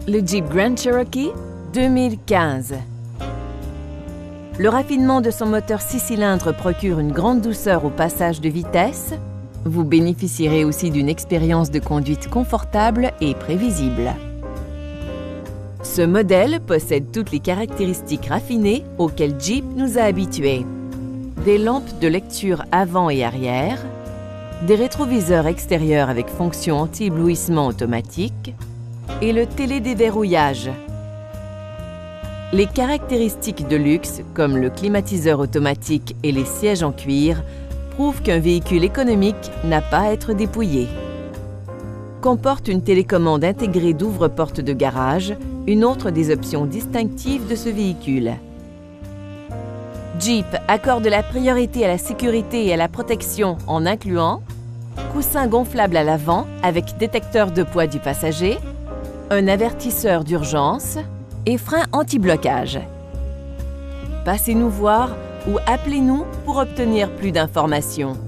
Le Jeep Grand Cherokee 2015. Le raffinement de son moteur 6 cylindres procure une grande douceur au passage de vitesse. Vous bénéficierez aussi d'une expérience de conduite confortable et prévisible. Ce modèle possède toutes les caractéristiques raffinées auxquelles Jeep nous a habitués. Des lampes de lecture avant et arrière, des rétroviseurs extérieurs avec fonction anti-éblouissement automatique et le télédéverrouillage. Les caractéristiques de luxe, comme le climatiseur automatique et les sièges en cuir, prouvent qu'un véhicule économique n'a pas à être dépouillé. Comporte une télécommande intégrée d'ouvre-porte de garage, une autre des options distinctives de ce véhicule. Jeep accorde la priorité à la sécurité et à la protection en incluant coussin gonflable à l'avant avec détecteur de poids du passager, un avertisseur d'urgence et frein anti-blocage. Passez nous voir ou appelez-nous pour obtenir plus d'informations.